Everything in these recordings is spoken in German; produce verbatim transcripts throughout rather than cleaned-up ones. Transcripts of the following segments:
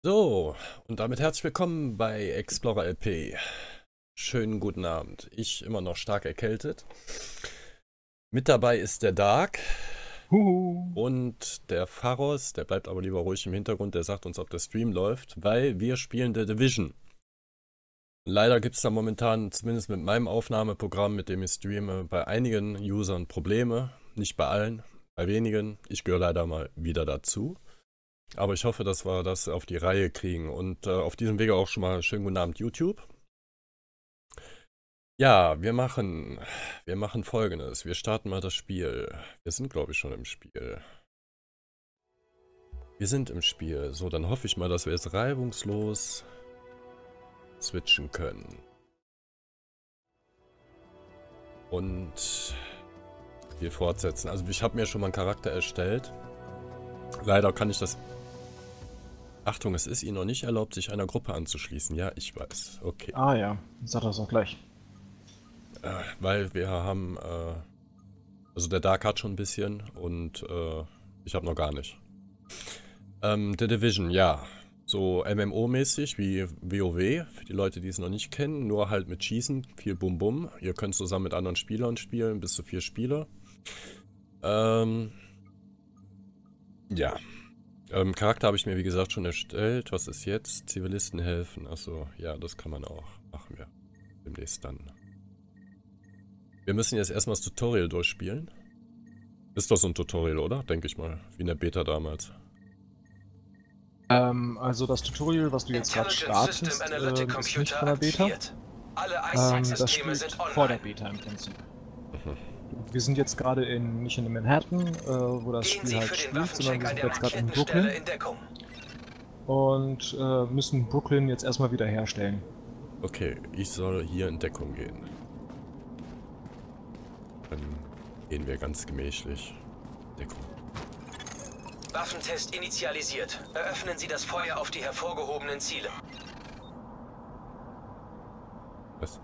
So, und damit herzlich willkommen bei Explorer L P. Schönen guten Abend. Ich immer noch stark erkältet. Mit dabei ist der Dark Huhu. und der Pharos. Der bleibt aber lieber ruhig im Hintergrund. Der sagt uns, ob der Stream läuft, weil wir spielen The Division. Leider gibt es da momentan, zumindest mit meinem Aufnahmeprogramm, mit dem ich streame, bei einigen Usern Probleme. Nicht bei allen, bei wenigen. Ich gehöre leider mal wieder dazu. Aber ich hoffe, dass wir das auf die Reihe kriegen. Und äh, auf diesem Wege auch schon mal schönen guten Abend, YouTube. Ja, wir machen, wir machen Folgendes. Wir starten mal das Spiel. Wir sind, glaube ich, schon im Spiel. Wir sind im Spiel. So, dann hoffe ich mal, dass wir jetzt reibungslos switchen können. Und wir fortsetzen. Also ich habe mir schon mal einen Charakter erstellt. Leider kann ich das... Achtung, es ist Ihnen noch nicht erlaubt, sich einer Gruppe anzuschließen. Ja, ich weiß. Okay. Ah ja, sag das auch gleich. Äh, weil wir haben... Äh, also der Dark hat schon ein bisschen und äh, ich habe noch gar nicht. Ähm, The Division, ja. So M M O-mäßig wie WoW, für die Leute, die es noch nicht kennen. Nur halt mit Schießen, viel Bum-Bum. Ihr könnt zusammen mit anderen Spielern spielen, bis zu vier Spieler. Ähm... Ja. Ähm, Charakter habe ich mir wie gesagt schon erstellt. Was ist jetzt? Zivilisten helfen. Achso, ja, das kann man auch. Machen wir. Demnächst dann. Wir müssen jetzt erstmal das Tutorial durchspielen. Ist doch so ein Tutorial, oder? Denke ich mal. Wie in der Beta damals. Ähm, also das Tutorial, was du jetzt gerade startest, ähm, ist nicht von der Beta. Ähm, das spielt vor der Beta im Prinzip. Mhm. Wir sind jetzt gerade in, nicht in Manhattan, äh, wo das Gehen Spiel Sie halt für den spielt, sondern wir Waffencheck an sind der jetzt gerade in markierten Brooklyn Stelle in Deckung. und äh, müssen Brooklyn jetzt erstmal wieder herstellen. Okay, ich soll hier in Deckung gehen. Dann gehen wir ganz gemächlich. Deckung. Waffentest initialisiert. Eröffnen Sie das Feuer auf die hervorgehobenen Ziele. Was?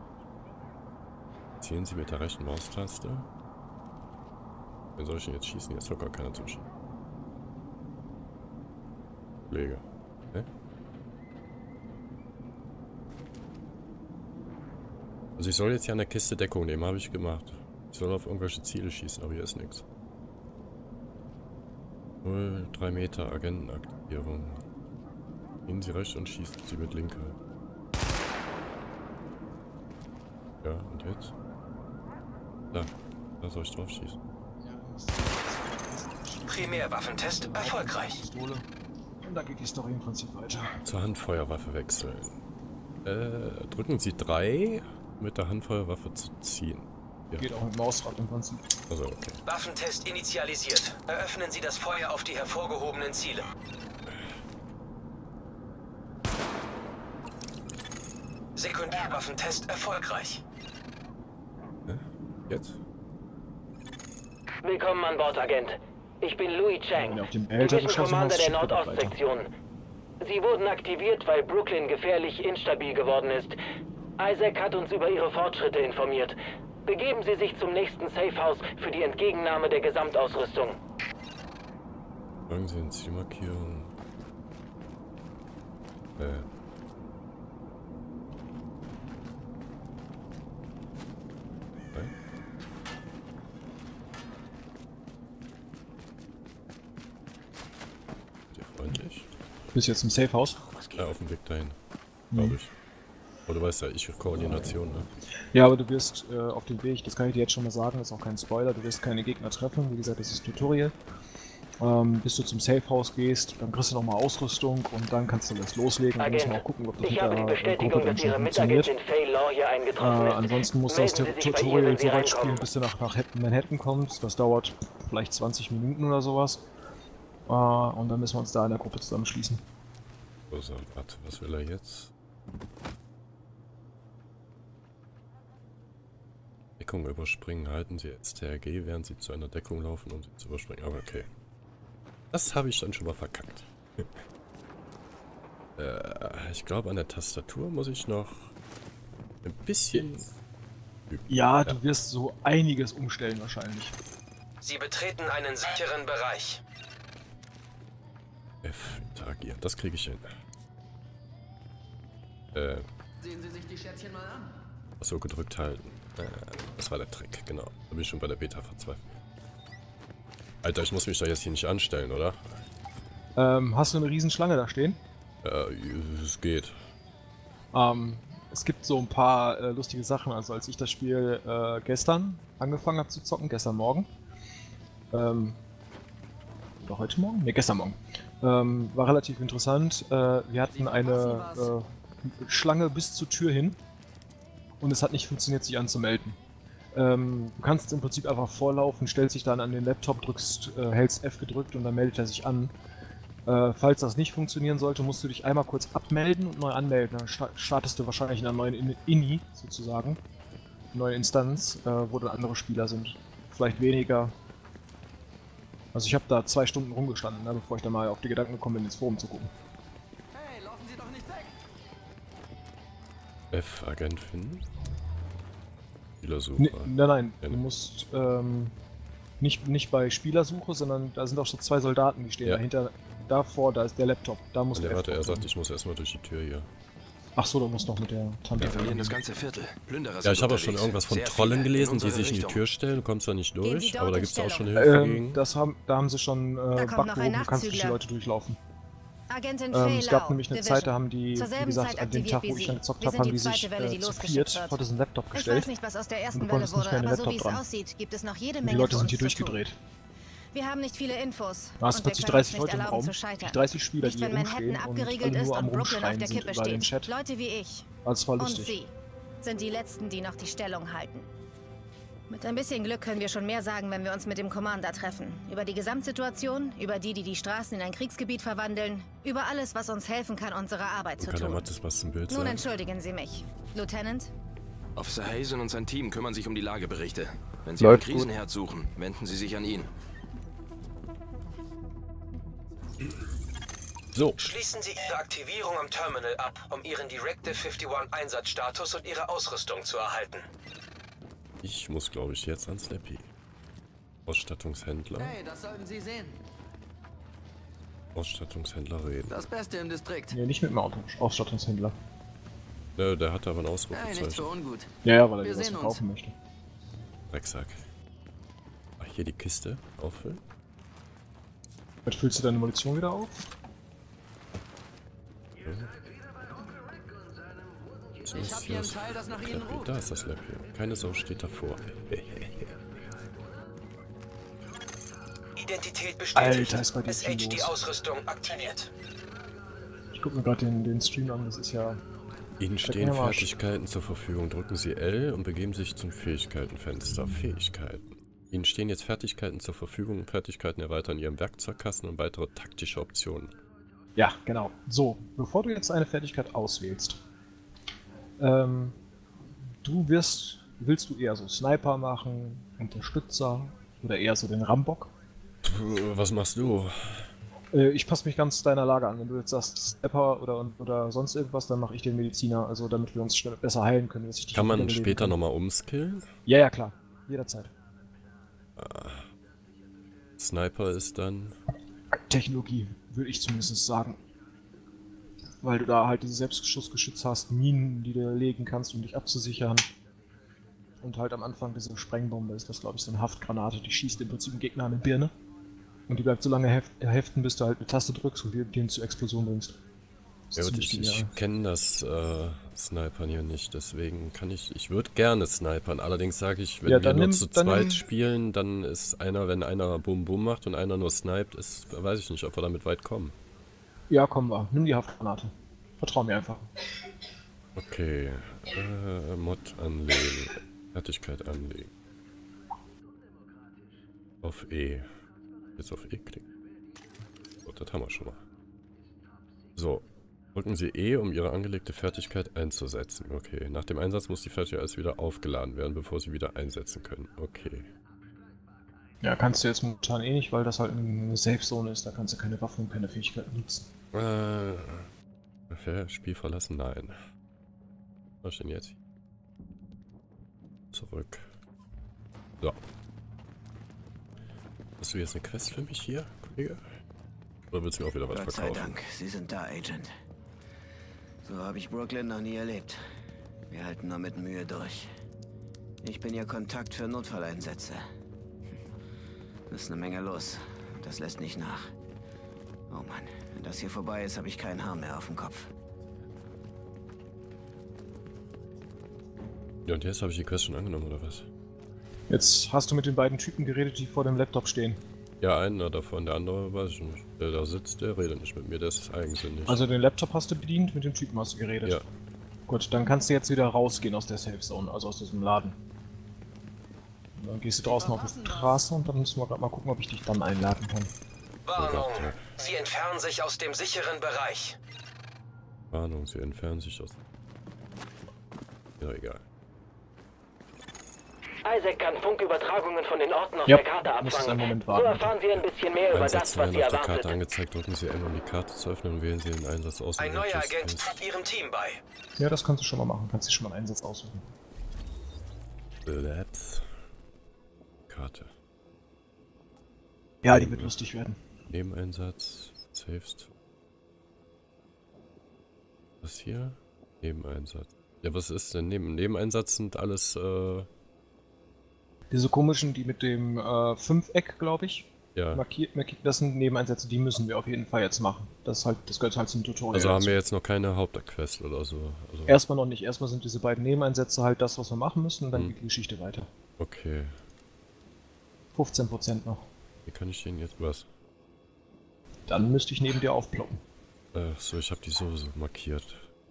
Zielen Sie mit der rechten Maustaste. Wen soll ich denn jetzt schießen? Jetzt soll gar keiner zum Schießen. Kollege. Hä? Also ich soll jetzt hier an der Kiste Deckung nehmen, habe ich gemacht. Ich soll auf irgendwelche Ziele schießen, aber hier ist nichts. null, drei Meter, Agentenaktivierung. Gehen Sie rechts und schießen Sie mit linker. Ja, und jetzt? Da, da soll ich drauf schießen. Primärwaffentest erfolgreich. Pistole. Und dann geht die Story im Prinzip weiter. Zur Handfeuerwaffe wechseln. Äh, drücken Sie drei, um mit der Handfeuerwaffe zu ziehen. Ja. Geht auch mit Mausrad im Prinzip. Also, okay. Waffentest initialisiert. Eröffnen Sie das Feuer auf die hervorgehobenen Ziele. Sekundärwaffentest erfolgreich. Hä? Jetzt? Willkommen an Bord, Agent. Ich bin Louis Chang, Ja, auf dem älteren Division Commander der Schlüsselhaus steht Nordostsektion. Sie wurden aktiviert, weil Brooklyn gefährlich instabil geworden ist. Isaac hat uns über Ihre Fortschritte informiert. Begeben Sie sich zum nächsten Safehouse für die Entgegennahme der Gesamtausrüstung. Folgen Sie in Zielmarkierung. Äh. Okay. Sehr freundlich. Bis jetzt im Safehouse. Ja, auf dem Weg dahin. Glaube ich. Aber du weißt ja, ich Koordination, ne? Ja, aber du wirst äh, auf dem Weg, das kann ich dir jetzt schon mal sagen, das ist auch kein Spoiler, du wirst keine Gegner treffen, wie gesagt, das ist Tutorial. Ähm, bis du zum Safehouse gehst, dann kriegst du nochmal Ausrüstung und dann kannst du das loslegen. Dann müssen wir auch gucken, ob das Ich mit habe die der äh, Bestätigung, Gruppe dann dass schon Ihre funktioniert. Mitagentin Faye Law hier Äh, eingetroffen ist. ansonsten musst du das Melden Sie sich bei ihr, Tutorial wenn Sie so weit reinkommen. spielen, bis du nach, nach Manhattan kommst. Das dauert vielleicht zwanzig Minuten oder sowas. Äh, und dann müssen wir uns da in der Gruppe zusammenschließen. So, warte, was will er jetzt? Deckung überspringen. Halten Sie S T R G, während Sie zu einer Deckung laufen, um sie zu überspringen. Aber okay. Das habe ich dann schon mal verkackt. äh, ich glaube, an der Tastatur muss ich noch ein bisschen üben. Ja, du wirst so einiges umstellen wahrscheinlich. Sie betreten einen sicheren Bereich. F, interagieren. Das kriege ich hin. Äh. Sehen Sie sich die Schätzchen mal an. So gedrückt halten. Äh, das war der Trick, genau. Da bin ich schon bei der Beta verzweifelt. Alter, ich muss mich da jetzt hier nicht anstellen, oder? Ähm, hast du eine Riesenschlange da stehen? Äh, es geht. Ähm, es gibt so ein paar äh, lustige Sachen. Also als ich das Spiel äh, gestern angefangen habe zu zocken, gestern Morgen, ähm, oder heute Morgen? Ne, gestern Morgen, ähm, war relativ interessant. Äh, wir hatten eine äh, Schlange bis zur Tür hin und es hat nicht funktioniert, sich anzumelden. Ähm, du kannst im Prinzip einfach vorlaufen, stellst dich dann an den Laptop, drückst, äh, hältst F gedrückt und dann meldet er sich an. Äh, falls das nicht funktionieren sollte, musst du dich einmal kurz abmelden und neu anmelden. Dann sta startest du wahrscheinlich in einer neuen In Ini, sozusagen. Neue Instanz, äh, wo dann andere Spieler sind. Vielleicht weniger. Also ich habe da zwei Stunden rumgestanden, ne, bevor ich dann mal auf die Gedanken gekommen bin, ins Forum zu gucken. Hey, laufen Sie doch nicht weg! F-Agent finden? Spielersuche. Nee, nein, nein, Ja. du musst ähm, nicht, nicht bei Spielersuche, sondern da sind auch so zwei Soldaten, die stehen Ja. dahinter. Davor, da ist der Laptop. Da musst Der du warte, F er sagt, drücken. ich muss erstmal durch die Tür hier. Ach so, du musst noch mit der Tante. Wir verlieren das ganze Viertel. Plünderer Ja, sind ich habe auch schon unterwegs. irgendwas von Sehr Trollen viele in gelesen, die unsere sich in die Richtung. Tür stellen. Du kommst da nicht Gehen Sie durch, dort aber da in gibt es auch schon Stellung. Hilfe Ähm, gegen. das haben, da haben sie schon äh, kommt noch ein Backbogen, du kannst durch die Nachzügler. Leute durchlaufen. Agentin Ähm, Faye es gab Lau, nämlich eine Division. Zeit, da haben die, Zur wie selben gesagt, Zeit an dem aktiviert Tag, wie wo ich Sie. dann gezockt Wir habe, sind haben die die sich zweite Welle, die äh, zu losgeschickt viert wird. vor diesen Laptop Ich gestellt. weiß nicht, was aus der Und ersten du Welle konntest nicht wurde, mehr an den aber so Laptop wie es dran. aussieht, gibt es noch jede Und Menge die Leute für sind uns hier zu tun. durchgedreht. Wir haben nicht viele Infos. Da hast und wir plötzlich können dreißig uns nicht Leute im erlauben Raum, zu scheitern. dreißig Spieler, Nicht, die hier wenn Manhattan rumstehen und abgeriegelt alle ist nur am und Brooklyn auf Rumschreien der sind Kippe über den steht. Chat. Leute wie ich Also es war und lustig. Sie sind die Letzten, die noch die Stellung halten. Mit ein bisschen Glück können wir schon mehr sagen, wenn wir uns mit dem Commander treffen. Über die Gesamtsituation, über die, die die Straßen in ein Kriegsgebiet verwandeln, über alles, was uns helfen kann, unsere Arbeit zu Kann der tun. Mattes was zum Bild Nun sagen? entschuldigen Sie mich. Lieutenant? Officer Hazen und sein Team kümmern sich um die Lageberichte. Wenn Sie Läuft einen Krisenherd suchen, wenden Sie sich an ihn. So, Schließen Sie Ihre Aktivierung am Terminal ab, um Ihren Directive einundfünfzig Einsatzstatus und Ihre Ausrüstung zu erhalten. ich muss glaube ich jetzt ans Slappy. Ausstattungshändler. Hey, das sollten Sie sehen. Ausstattungshändler reden. Das Beste im Distrikt. Nee, nicht mit dem Auto. Ausstattungshändler. Ne, der hat aber ein Hey, nichts für Ausrufezeichen. ungut. Ja, ja, weil er Wir dir was sehen uns. verkaufen möchte. Drecksack. Ach, hier die Kiste auffüllen. Jetzt füllst du deine Munition wieder auf? So Ich ist hab hier ein das Teil, das nach Ihnen Slappy. ruft. Da ist das Slappy. Keine Sau steht davor. Identität bestätigt. Alter, ist bei dir S H viel D los. Ausrüstung aktiviert. Ich guck mir gerade den, den Stream an, das ist ja... Ihnen Steck stehen mir am Arsch. Fertigkeiten zur Verfügung. Drücken Sie L und begeben sich zum Fähigkeitenfenster. Fähigkeiten. Ihnen stehen jetzt Fertigkeiten zur Verfügung. Fertigkeiten erweitern Ihren Werkzeugkasten und weitere taktische Optionen. Ja, genau. So, bevor du jetzt eine Fertigkeit auswählst, ähm, du wirst, willst du eher so Sniper machen, Unterstützer oder eher so den Rambock? Puh, was machst du? Äh, ich passe mich ganz deiner Lage an. Wenn du jetzt sagst Sniper oder, oder sonst irgendwas, dann mache ich den Mediziner, also damit wir uns schnell besser heilen können. Dass ich dich Kann man wiederbeleben später kann. nochmal umskillen? Ja, ja, klar. Jederzeit. Sniper ist dann... Technologie, würde ich zumindest sagen. Weil du da halt dieses Selbstschussgeschütz hast, Minen, die du legen kannst, um dich abzusichern. Und halt am Anfang diese Sprengbombe ist das, glaube ich, so eine Haftgranate, die schießt im Prinzip einen Gegner an die Birne. Und die bleibt so lange heft heften, bis du halt eine Taste drückst und den zur Explosion bringst. Das Ja, ist gut, ziemlich ich, ich genial. kenne das äh, Snipern hier nicht, deswegen kann ich, ich würde gerne snipern, allerdings sage ich, wenn Ja, wir dann nur nimm- zu dann zweit nimm- spielen, dann ist einer, wenn einer Bum Bum macht und einer nur sniped, ist, weiß ich nicht, ob wir damit weit kommen. Ja, komm mal, nimm die Haftgranate. Vertrau mir einfach. Okay, äh, Mod anlegen, Fertigkeit anlegen. Auf E. Jetzt auf E klicken. So, das haben wir schon mal. So, drücken Sie E, um Ihre angelegte Fertigkeit einzusetzen. Okay, nach dem Einsatz muss die Fertigkeit erst wieder aufgeladen werden, bevor Sie wieder einsetzen können. Okay. Ja, kannst du jetzt momentan eh nicht, weil das halt eine Safe-Zone ist, da kannst du keine Waffen und keine Fähigkeiten nutzen. Äh, okay, Spiel verlassen? Nein. Was ist denn jetzt? Zurück. So. Hast du jetzt eine Quest für mich hier, Kollege? Oder willst du mir auch wieder was Gott sei verkaufen? Dank, Sie sind da, Agent. So habe ich Brooklyn noch nie erlebt. Wir halten nur mit Mühe durch. Ich bin Ihr Kontakt für Notfalleinsätze. Das ist eine Menge los. Das lässt nicht nach. Oh Mann, wenn das hier vorbei ist, habe ich kein Haar mehr auf dem Kopf. Ja, und jetzt habe ich die Quest schon angenommen, oder was? Jetzt hast du mit den beiden Typen geredet, die vor dem Laptop stehen. Ja, einer davon, der andere weiß ich nicht. Der da sitzt, der redet nicht mit mir, der ist eigensinnig. Also den Laptop hast du bedient, mit dem Typen hast du geredet. Ja. Gut, dann kannst du jetzt wieder rausgehen aus der Safe Zone, also aus diesem Laden. Und dann gehst du draußen auf die Straße und dann müssen wir gerade mal gucken, ob ich dich dann einladen kann. Warnung, Sie entfernen sich aus dem sicheren Bereich. Warnung, sie entfernen sich aus... Ja, egal. Isaac kann Funkübertragungen von den Orten auf Ja, der Karte musst einen abfangen. Moment So warten. erfahren Sie ein bisschen mehr über das, Einsätze was werden Sie auf der erwartet. Karte angezeigt, drücken Sie N, um die Karte zu öffnen und wählen Sie den Einsatz aus. Ein um neuer den Agent Test- tritt Ihrem Team bei. Ja, das kannst du schon mal machen. Kannst dir schon mal einen Einsatz aussuchen. Labs. Karte. Ja, die wird lustig werden. Nebeneinsatz. Saved. Was hier? Nebeneinsatz. Ja, was ist denn neben Nebeneinsatz sind alles, äh... Diese komischen, die mit dem äh, Fünfeck, glaube ich, ja. markiert, markiert, das sind Nebeneinsätze, die müssen wir auf jeden Fall jetzt machen. Das, ist halt, das gehört halt zum Tutorial. Also haben dazu. wir jetzt noch keine Hauptquest oder so. Also Erstmal noch nicht. Erstmal sind diese beiden Nebeneinsätze halt das, was wir machen müssen, und dann Hm. geht die Geschichte weiter. okay. fünfzehn Prozent noch. Wie kann ich den jetzt... Was? Dann müsste ich neben dir aufploppen. Äh, so, ich habe die sowieso markiert.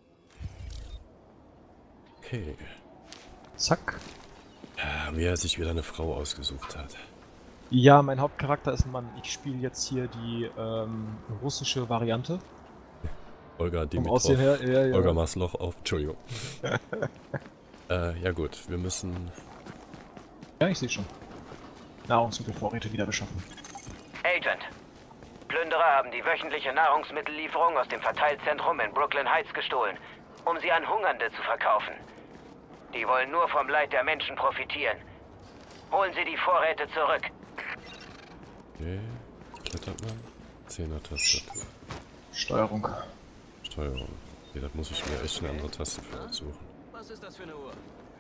Okay. Zack. Ja, wie er sich wieder eine Frau ausgesucht hat. Ja, mein Hauptcharakter ist ein Mann. Ich spiele jetzt hier die ähm, russische Variante. Olga Vom Dimitrov. Aussehen her, ja, ja. Olga Masloch auf... Entschuldigung. äh, ja gut, wir müssen... Ja, ich sehe schon. Nahrungsmittelvorräte wieder beschaffen. Agent, Plünderer haben die wöchentliche Nahrungsmittellieferung aus dem Verteilzentrum in Brooklyn Heights gestohlen, um sie an Hungernde zu verkaufen. Die wollen nur vom Leid der Menschen profitieren. Holen Sie die Vorräte zurück. Okay, klettert man. Zehner-Tastatur. Steuerung. Steuerung. Okay, da muss ich mir echt eine andere Taste für aussuchen. Was ist das für eine Uhr?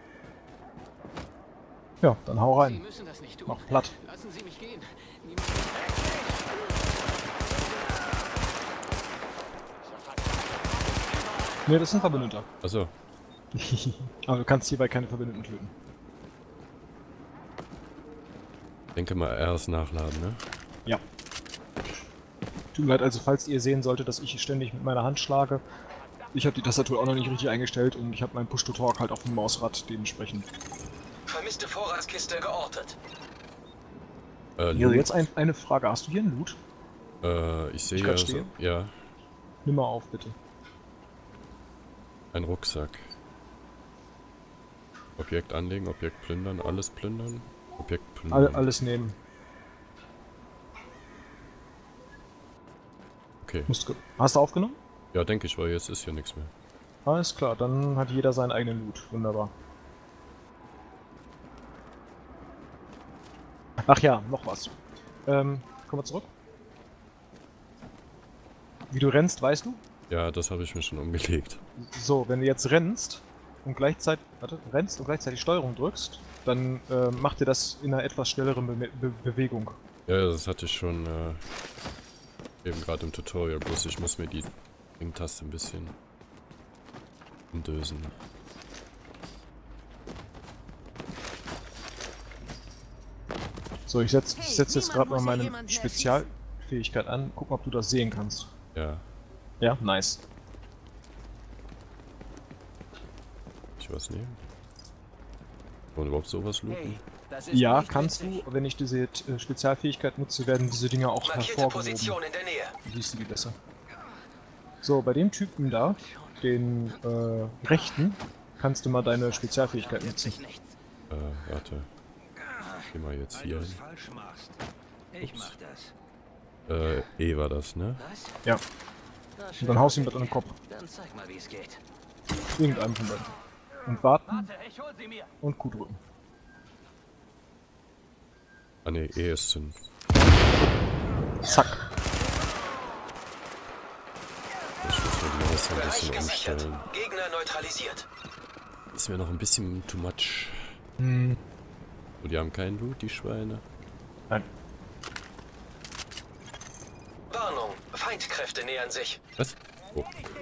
Ja, dann hau Sie rein. müssen das nicht tun. Mach platt. Lassen Sie mich gehen. Niemand... Ne, das ist ein Verbündeter. Achso, Aber du kannst hierbei keine Verbündeten töten. denke mal erst nachladen, ne? Ja. Tut mir leid, also falls ihr sehen solltet, dass ich ständig mit meiner Hand schlage, ich habe die Tastatur auch noch nicht richtig eingestellt und ich habe mein Push-to-Talk halt auf dem Mausrad dementsprechend. Vermisste Vorratskiste geortet. Äh, Ja, Loot. jetzt ein, eine Frage. Hast du hier einen Loot? Äh, ich sehe Ich ja grad so, stehe. ja, Nimm mal auf, bitte. ein Rucksack. Objekt anlegen, Objekt plündern, alles plündern. Objekt plündern. All, alles nehmen. Okay. Musst du, hast du aufgenommen? Ja, denke ich, weil jetzt ist hier nichts mehr. Alles klar, dann hat jeder seinen eigenen Loot. Wunderbar. Ach ja, noch was. Ähm, kommen wir zurück. Wie du rennst, weißt du? Ja, das habe ich mir schon umgelegt. So, wenn du jetzt rennst und gleichzeitig, warte, rennst und gleichzeitig Steuerung drückst, dann äh, macht dir das in einer etwas schnelleren Be Be Bewegung. Ja, das hatte ich schon äh, eben gerade im Tutorial, bloß ich muss mir die Ring-Taste ein bisschen umdösen. So, ich setze Hey, ich setz jetzt niemand gerade mal muss hier meine jemanden Spezialfähigkeit an. Guck mal, ob du das sehen kannst. Ja, Ja, nice. ich was nehmen? Kann man überhaupt sowas looten? Hey, das ist Ja, nicht kannst witzig. du, wenn ich diese äh, Spezialfähigkeit nutze, werden diese Dinger auch Markierte hervorgehoben. Position in der Nähe. Dann siehst du die besser. So, bei dem Typen da, den äh, rechten, kannst du mal deine Spezialfähigkeit nutzen. Äh, warte. Geh mal jetzt hier hin. falsch machst. Ich mach das. Äh, E war das, ne? Was? Ja, Na, und schön. dann haust du ihm das an den Kopf. Dann zeig mal, wie es geht. Irgendeinem von beiden. Und warten Ich hol sie mir. und Q drücken. Ah ne, E ist zünden. Zack. das ein bisschen Bereich gesichert. umstellen. Gegner neutralisiert. Ist mir noch ein bisschen too much. Hm. So, die haben keinen Loot, die Schweine. Nein. Warnung, Feindkräfte nähern sich. Was? Oh.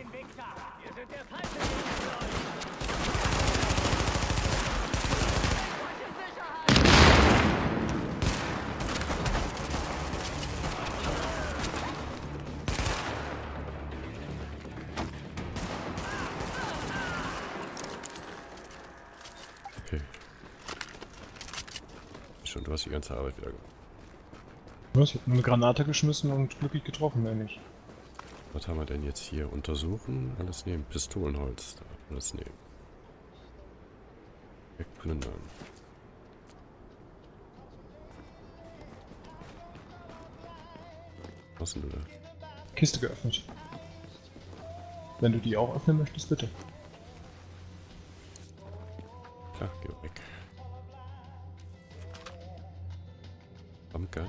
Okay. Schon, du hast die ganze Arbeit wieder gemacht. Was? Ich hab eine Granate geschmissen und glücklich getroffen, mehr nicht. Was haben wir denn jetzt hier? Untersuchen? Alles nehmen. Pistolenholz. Alles nehmen. Wegplündern. Was denn du da? Kiste geöffnet. Wenn du die auch öffnen möchtest, bitte. Klar, geh weg. Pumpgun.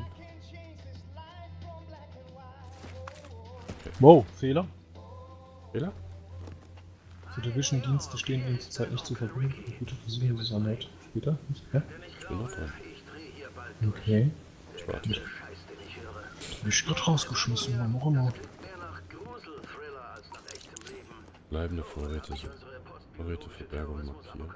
Wow, Fehler. Fehler? Die Division-Dienste stehen ihnen zurzeit nicht zur Verfügung. Bitte versuchen Sie es erneut. Später? Ja? Ich bin noch dran. Okay. Ich warte. Hab ich gerade rausgeschmissen, warum auch immer. Bleibende Vorräte. So. Vorräte für Bergung markieren.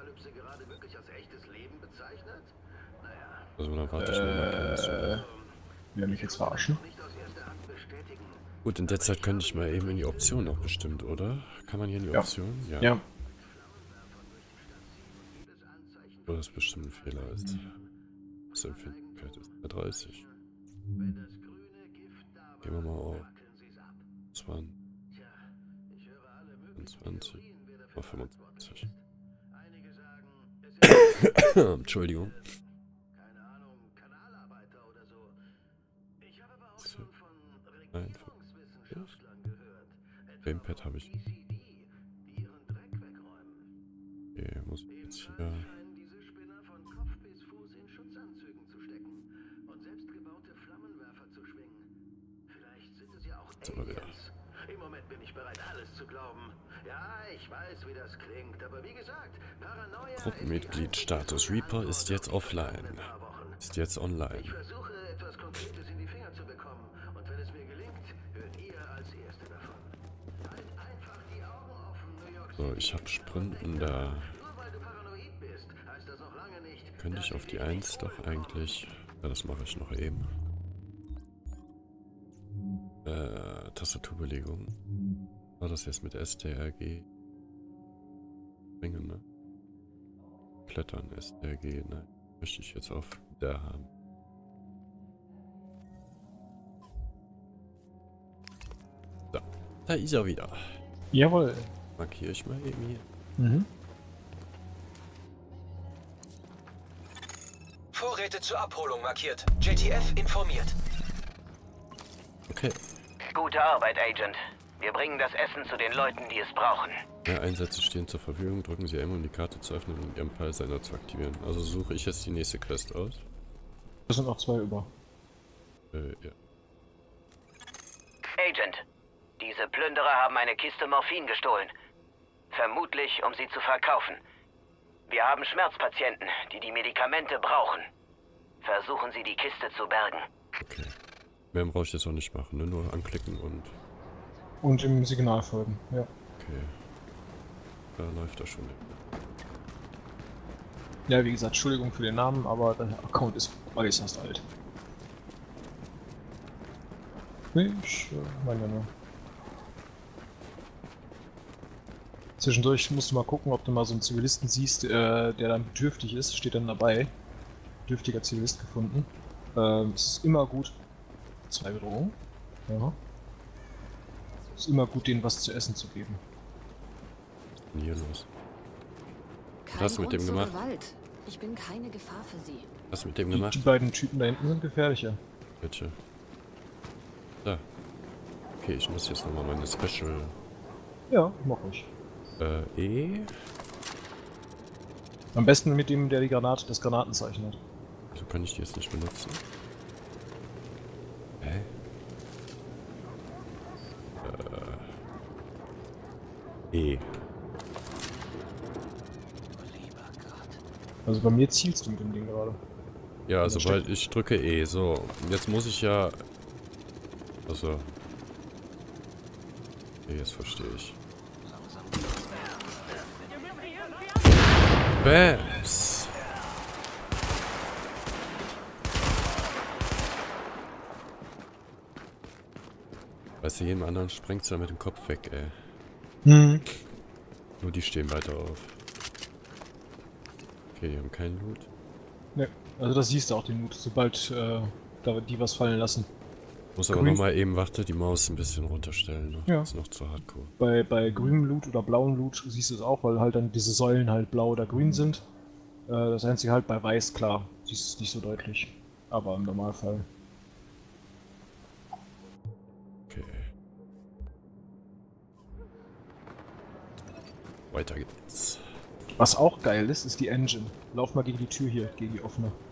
Also dann warte ich mal markieren. Äh, will er mich jetzt verarschen? Gut, in der Zeit könnte ich mal eben in die Option noch bestimmt, oder? Kann man hier in die Ja. Option? Ja. Wo das bestimmt ein Fehler ist. Das Empfindlichkeit ist bei dreißig. Gehen wir mal auf zwanzig. fünfundzwanzig. Auf fünfundzwanzig. Entschuldigung. Nein, Gamepad habe ich. Okay, muss ich jetzt hier. Jetzt aber wieder. Im Moment bin ich bereit, alles zu glauben. Ja, ich weiß, wie das klingt, aber wie gesagt, Paranoia. Gruppenmitglied Status Reaper ist jetzt offline. Ist jetzt online. Ich versuche, etwas Konkretes in die Finger zu bekommen. Und wenn es mir gelingt, hört ihr als Erste davon. Halt einfach die Augen offen, New York City. So, ich habe Sprinten da. Nur weil du paranoid bist, heißt das noch lange nicht. Könnte ich auf die eins doch eigentlich. Ja, das mache ich noch eben. Äh, Tastaturbelegung. War das jetzt mit S T R G? Springen, ne? Klettern, S T R G, nein. Möchte ich jetzt auf der haben. So, da ist er wieder. Jawohl. Markiere ich mal eben hier. Mhm. Vorräte zur Abholung markiert. J T F informiert. Okay. Gute Arbeit, Agent. Wir bringen das Essen zu den Leuten, die es brauchen. Ja, Einsätze stehen zur Verfügung. Drücken Sie M, um die Karte zu öffnen und Ihren Peilsender zu aktivieren. Also suche ich jetzt die nächste Quest aus. Das sind noch zwei über. Äh, ja. Agent, diese Plünderer haben eine Kiste Morphin gestohlen. Vermutlich, um sie zu verkaufen. Wir haben Schmerzpatienten, die die Medikamente brauchen. Versuchen Sie, die Kiste zu bergen. Okay. Mehr brauche ich jetzt auch nicht machen, ne? Nur anklicken und... Und im Signal folgen, ja. Okay. Da läuft das schon. Ja, wie gesagt, Entschuldigung für den Namen, aber der Account ist äußerst alt. Nee, ich äh, meine ja nur. Zwischendurch musst du mal gucken, ob du mal so einen Zivilisten siehst, äh, der dann bedürftig ist, steht dann dabei. Bedürftiger Zivilist gefunden. Ähm, es ist immer gut. Zwei Bedrohungen. Ja. Es ist immer gut, denen was zu essen zu geben. Was ist denn hier los? Kein Was hast du mit dem Grund zur gemacht? Gewalt. Ich bin keine Gefahr für Sie. Was hast du mit dem Die, gemacht? die beiden Typen da hinten sind gefährlicher. Bitte. Da. Okay, ich muss jetzt nochmal meine Special... Ja, mach ich. Äh, E? Am besten mit dem, der die Granate, das Granatenzeichen hat. Also kann ich die jetzt nicht benutzen? Hä? Äh. E. Also bei mir zielst du mit dem Ding gerade. Ja, Das sobald steckt- ich drücke E. So, jetzt muss ich ja... Also... Okay, jetzt verstehe ich. Bams! Weißt du, jedem anderen sprengt's ja mit dem Kopf weg, ey. Hm. Nur die stehen weiter auf. Okay, die haben keinen Loot. Ne, also das siehst du auch den Loot, sobald äh, da die was fallen lassen. Muss aber Grün- nochmal eben, warte, die Maus ein bisschen runterstellen. Ne? Ja. Ist noch zu hardcore. Bei, bei grünem Loot oder blauem Loot siehst du es auch, weil halt dann diese Säulen halt blau oder grün sind. Äh, das einzige halt bei weiß, klar, siehst du es nicht so deutlich. Aber im Normalfall. Okay. Weiter geht's. Was auch geil ist, ist die Engine. Lauf mal gegen die Tür hier, gegen die offene.